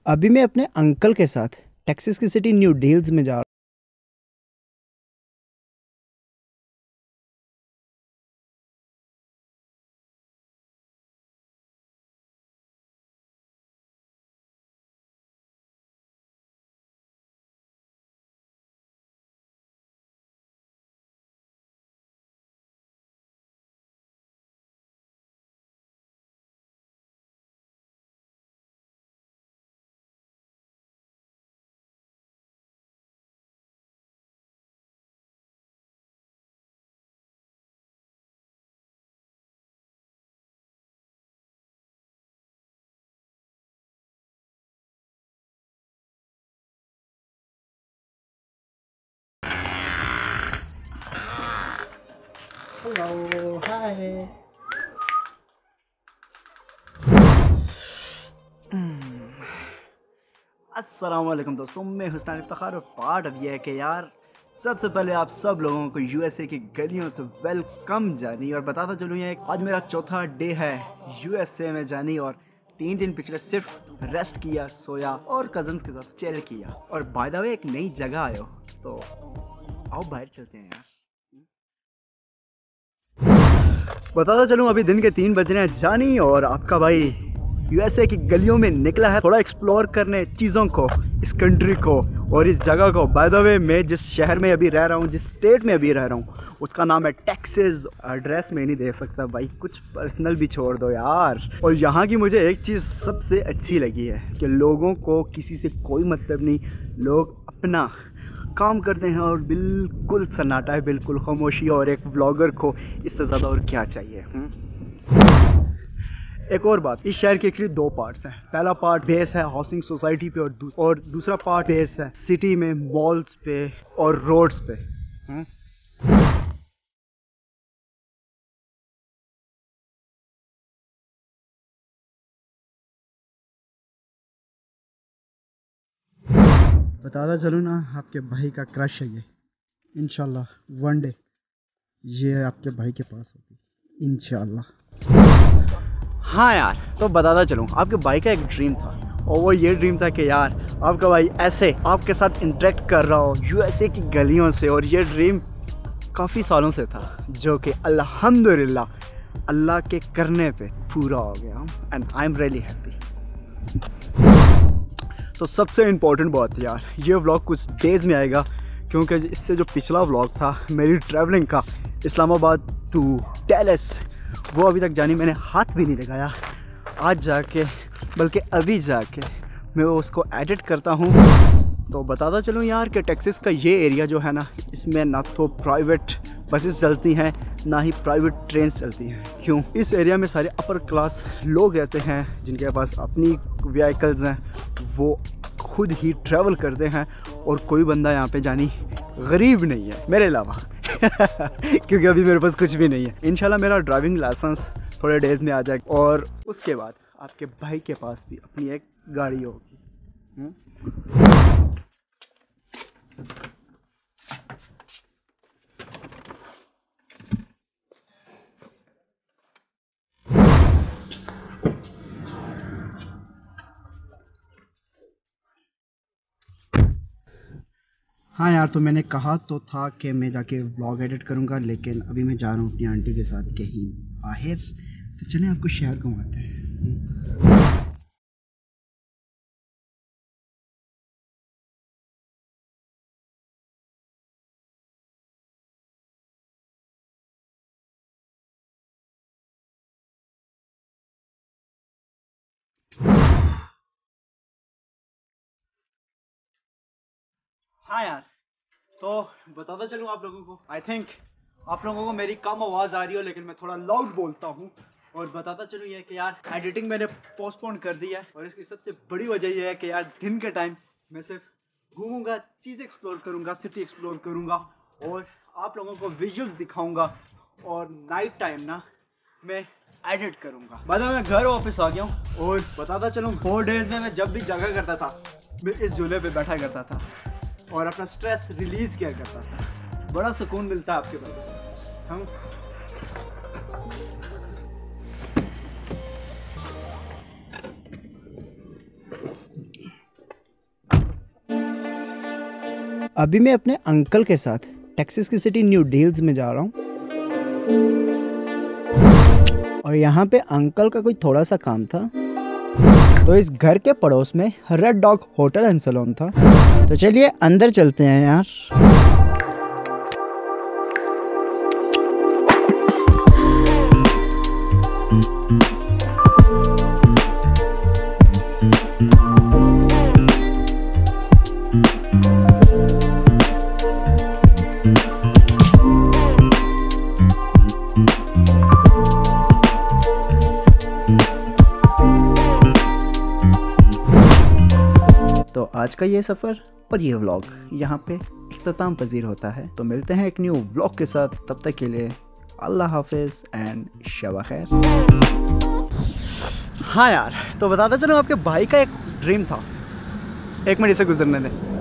अभी मैं अपने अंकल के साथ टेक्सास की सिटी न्यू डील्स में जा रहा हेलो हाय। अस्सलाम वालेकुम दोस्तों, मैं हुस्तान इफ्तिखार और पार्ट अब यह है कि यार सबसे पहले आप सब लोगों को यूएसए की गलियों से वेलकम जानी। और बताता चलूँ ये आज मेरा चौथा डे है यूएसए में जानी और 3 दिन पिछले सिर्फ रेस्ट किया, सोया और कजन्स के साथ चिल किया। और बाय द वे एक नई जगह आयो तो आओ बाहर चलते हैं यार। बताता चलूँ अभी दिन के 3 बज रहे हैं जानी और आपका भाई यूएसए की गलियों में निकला है थोड़ा एक्सप्लोर करने चीज़ों को, इस कंट्री को और इस जगह को। बाय द वे मैं जिस शहर में अभी रह रहा हूँ, जिस स्टेट में अभी रह रहा हूँ, उसका नाम है टेक्सास। एड्रेस में नहीं दे सकता भाई, कुछ पर्सनल भी छोड़ दो यार। और यहाँ की मुझे एक चीज़ सबसे अच्छी लगी है कि लोगों को किसी से कोई मतलब नहीं, लोग अपना काम करते हैं और बिल्कुल सन्नाटा है, बिल्कुल खामोशी। और एक व्लॉगर को इससे ज़्यादा और क्या चाहिए। एक और बात, इस शहर के एक्चुअली 2 पार्ट्स हैं। पहला पार्ट बेस है हाउसिंग सोसाइटी पे और दूसरा पार्ट बेस है सिटी में, मॉल्स पे और रोड्स पे। बताता चलूँ ना, आपके भाई का क्रश है ये। इंशाल्लाह वन डे ये आपके भाई के पास होगी इंशाल्लाह। हाँ यार, तो बताता चलूँ आपके भाई का एक ड्रीम था और वो ये ड्रीम था कि यार आपका भाई ऐसे आपके साथ इंटरेक्ट कर रहा हो यूएसए की गलियों से। और ये ड्रीम काफ़ी सालों से था जो कि अल्हम्दुलिल्लाह अल्लाह के करने पे पूरा हो गया and I am really happy. तो सबसे इम्पोर्टेंट बात यार, ये व्लॉग कुछ डेज़ में आएगा क्योंकि इससे जो पिछला व्लॉग था मेरी ट्रैवलिंग का इस्लामाबाद टू डैलस, वो अभी तक जानी मैंने हाथ भी नहीं लगाया। आज जाके, बल्कि अभी जाके मैं उसको एडिट करता हूँ। तो बताता चलूँ यार कि टेक्सास का ये एरिया जो है ना, इसमें ना तो प्राइवेट बसेस चलती हैं ना ही प्राइवेट ट्रेन चलती हैं। क्यों? इस एरिया में सारे अपर क्लास लोग रहते हैं जिनके पास अपनी व्हीकल्स हैं, वो खुद ही ट्रैवल करते हैं और कोई बंदा यहाँ पे जानी गरीब नहीं है मेरे अलावा क्योंकि अभी मेरे पास कुछ भी नहीं है। इंशाल्लाह मेरा ड्राइविंग लाइसेंस थोड़े डेज़ में आ जाएगा और उसके बाद आपके भाई के पास भी अपनी एक गाड़ी होगी। हाँ यार, तो मैंने कहा तो था कि मैं जाके व्लॉग एडिट करूँगा, लेकिन अभी मैं जा रहा हूँ अपनी आंटी के साथ कहीं बाहर। तो चलें आपको शहर घुमाते हैं। हाँ यार, तो बताता चलूँ आप लोगों को, आई थिंक आप लोगों को मेरी कम आवाज़ आ रही हो लेकिन मैं थोड़ा लाउड बोलता हूँ। और बताता चलूँ ये कि यार एडिटिंग मैंने पोस्टपोन कर दी है और इसकी सबसे बड़ी वजह यह है कि यार दिन के टाइम मैं सिर्फ घूमूंगा, चीज़ें एक्सप्लोर करूँगा, सिटी एक्सप्लोर करूँगा और आप लोगों को विजुअल्स दिखाऊँगा। और नाइट टाइम ना मैं एडिट करूँगा। बाद में मैं घर वापस आ गया हूँ और बताता चलूँ 4 डेज़ में मैं जब भी जगह करता था मैं इस झूले पे बैठा करता था और अपना स्ट्रेस रिलीज़ किया करता था। बड़ा सुकून मिलता है आपके पास। हम अभी मैं अपने अंकल के साथ टेक्सास की सिटी न्यू डील्स में जा रहा हूँ और यहाँ पे अंकल का कोई थोड़ा सा काम था, तो इस घर के पड़ोस में red dog hotel and saloon था। तो चलिए अंदर चलते हैं यार। तो आज का ये सफ़र और ये व्लॉग यहाँ पे इख्तिताम पजीर होता है। तो मिलते हैं एक न्यू व्लॉग के साथ, तब तक के लिए अल्लाह हाफिज़ एंड शब खैर। हाँ यार, तो बताता चलो आपके भाई का एक ड्रीम था। एक मिनट इसे गुजरने दें।